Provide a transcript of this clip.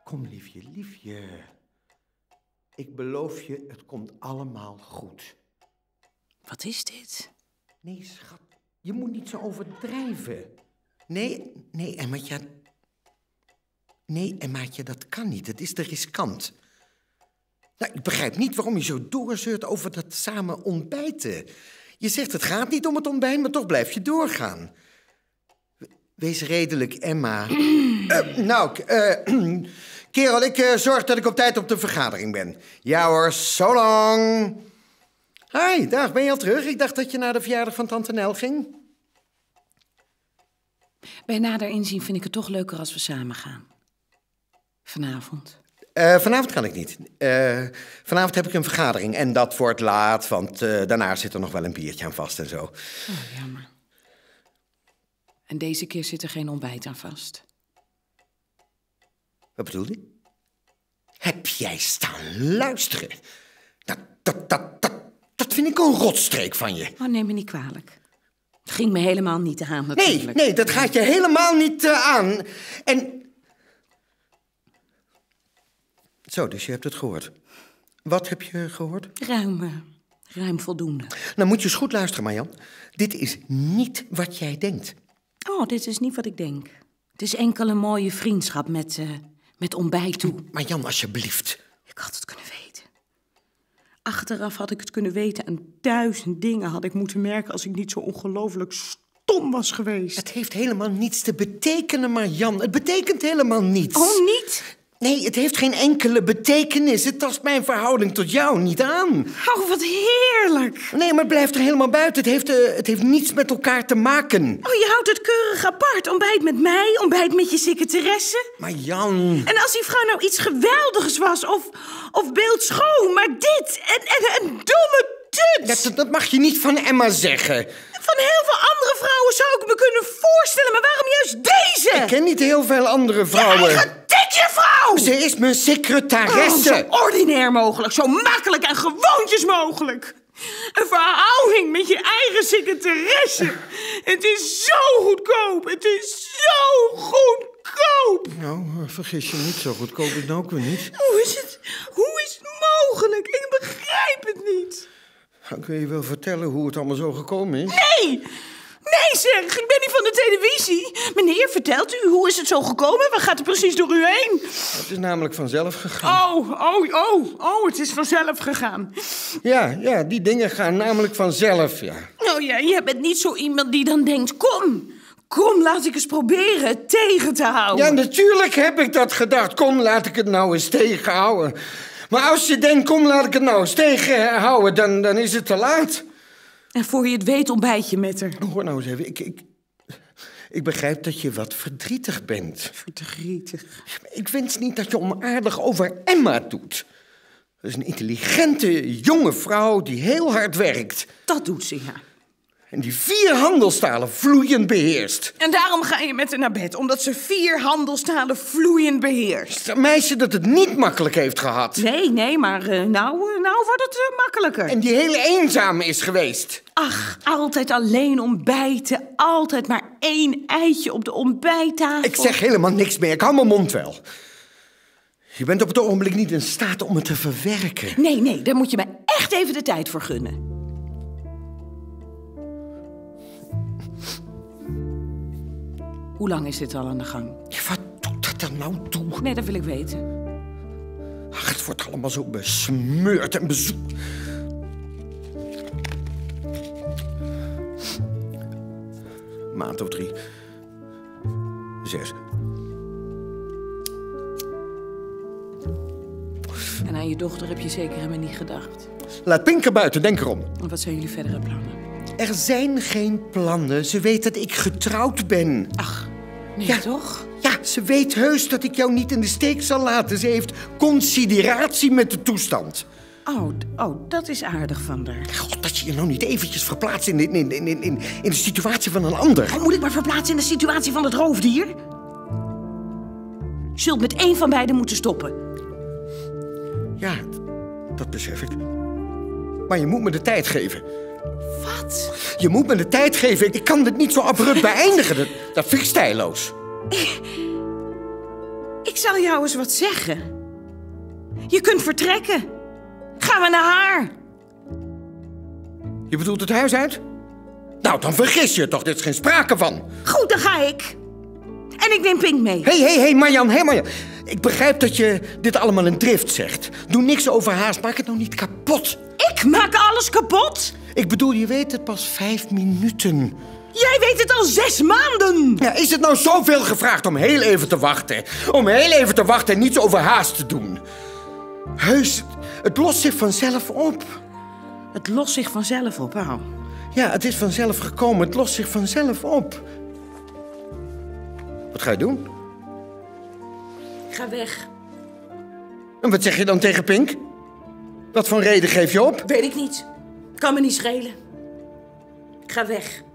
Kom, liefje, liefje. Ik beloof je, het komt allemaal goed. Wat is dit? Nee, schat, je moet niet zo overdrijven. Nee, Emmaatje. Nee, Emmaatje, dat kan niet. Het is te riskant. Nou, ik begrijp niet waarom je zo doorzeurt over dat samen ontbijten. Je zegt het gaat niet om het ontbijt, maar toch blijf je doorgaan. Wees redelijk, Emma. Kerel, ik zorg dat ik op tijd op de vergadering ben. Ja hoor, so long. Hi, dag, ben je al terug? Ik dacht dat je naar de verjaardag van tante Nel ging. Bij nader inzien vind ik het toch leuker als we samen gaan. Vanavond. Vanavond kan ik niet. Vanavond heb ik een vergadering en dat wordt laat, want daarna zit er nog wel een biertje aan vast en zo. Oh, jammer. En deze keer zit er geen ontbijt aan vast. Wat bedoel je? Heb jij staan luisteren? Dat vind ik een rotstreek van je. Oh, neem me niet kwalijk. Het ging me helemaal niet aan, natuurlijk. Nee, dat gaat je helemaal niet aan. En... Zo, dus je hebt het gehoord. Wat heb je gehoord? Ruim voldoende. Nou moet je eens goed luisteren, Marjan. Dit is niet wat jij denkt. Oh, dit is niet wat ik denk. Het is enkel een mooie vriendschap met ontbijt toe. Marjan, alsjeblieft. Ik had het kunnen weten. Achteraf had ik het kunnen weten en 1000 dingen had ik moeten merken als ik niet zo ongelooflijk stom was geweest. Het heeft helemaal niets te betekenen, Marjan. Het betekent helemaal niets. Oh, niet? Nee, het heeft geen enkele betekenis. Het tast mijn verhouding tot jou niet aan. Oh, wat heerlijk. Nee, maar het blijft er helemaal buiten. Het heeft niets met elkaar te maken. Oh, je houdt het keurig apart. Ontbijt met mij, ontbijt met je secretaresse. Maar Jan... En als die vrouw nou iets geweldigs was of beeldschoon, maar dit en een domme tut. Dat mag je niet van Emma zeggen. Van heel veel andere vrouwen zou ik me kunnen voorstellen, maar waarom juist deze? Ik ken niet heel veel andere vrouwen. Je eigen dikje vrouw! Ze is mijn secretaresse. Zo ordinair mogelijk, zo makkelijk en gewoontjes mogelijk. Een verhouding met je eigen secretaresse. Het is zo goedkoop, het is zo goedkoop. Nou, vergis je niet, zo goedkoop is het ook weer niet. Hoe is het mogelijk? Ik begrijp het niet. Dan kun je wel vertellen hoe het allemaal zo gekomen is? Nee zeg, ik ben niet van de televisie. Meneer, vertelt u, hoe is het zo gekomen? Wat gaat er precies door u heen? Het is namelijk vanzelf gegaan. Oh, het is vanzelf gegaan. Ja, die dingen gaan namelijk vanzelf, ja. Oh ja, je bent niet zo iemand die dan denkt, kom, laat ik eens proberen het tegen te houden. Ja, natuurlijk heb ik dat gedacht. Kom, laat ik het nou eens tegenhouden. Maar als je denkt, kom, laat ik het nou eens tegenhouden, dan is het te laat. En voor je het weet ontbijt je met haar. Hoor nou eens even, ik begrijp dat je wat verdrietig bent. Verdrietig? Ik wens niet dat je onaardig over Emma doet. Dat is een intelligente, jonge vrouw die heel hard werkt. Dat doet ze, ja. En die 4 handelstalen vloeiend beheerst. En daarom ga je met haar naar bed, omdat ze 4 handelstalen vloeiend beheerst. Een meisje dat het niet makkelijk heeft gehad. Nee, maar nou wordt het makkelijker. En die heel eenzaam is geweest. Ach, altijd alleen ontbijten, altijd maar 1 eitje op de ontbijttafel. Ik zeg helemaal niks meer, ik hou mijn mond wel. Je bent op het ogenblik niet in staat om het te verwerken. Nee, daar moet je mij echt even de tijd voor gunnen. Hoe lang is dit al aan de gang? Ja, wat doet dat er nou toe? Nee, dat wil ik weten. Ach, het wordt allemaal zo besmeurd en bezoekt. Maand of 3. 6. En aan je dochter heb je zeker helemaal niet gedacht. Laat Pinker buiten, denk erom. En wat zijn jullie verdere plannen? Er zijn geen plannen. Ze weet dat ik getrouwd ben. Ach, nee, Ja. toch? Ja, ze weet heus dat ik jou niet in de steek zal laten. Ze heeft consideratie met de toestand. Oh, dat is aardig van haar. God, dat je je nou niet eventjes verplaatst in de situatie van een ander. Oh, moet ik maar verplaatsen in de situatie van het roofdier? Je zult met 1 van beiden moeten stoppen. Ja, dat besef ik. Maar je moet me de tijd geven. Wat? Je moet me de tijd geven. Ik kan dit niet zo abrupt beëindigen. Dat vind ik stijloos. Ik zal jou eens wat zeggen. Je kunt vertrekken. Gaan we naar haar. Je bedoelt het huis uit? Nou, dan vergis je toch, er is geen sprake van. Goed, dan ga ik. En ik neem Pink mee. Hé, Marjan, ik begrijp dat je dit allemaal in drift zegt. Doe niks overhaast, maak het nou niet kapot. Ik maak alles kapot? Ik bedoel, je weet het pas 5 minuten. Jij weet het al 6 maanden. Ja, is het nou zoveel gevraagd om heel even te wachten? Om heel even te wachten en niets overhaast te doen? Heus, het lost zich vanzelf op. Het lost zich vanzelf op, Paul. Ja, het is vanzelf gekomen. Het lost zich vanzelf op. Wat ga je doen? Ik ga weg. En wat zeg je dan tegen Pink? Wat voor reden geef je op? Weet ik niet. Kan me niet schelen. Ik ga weg.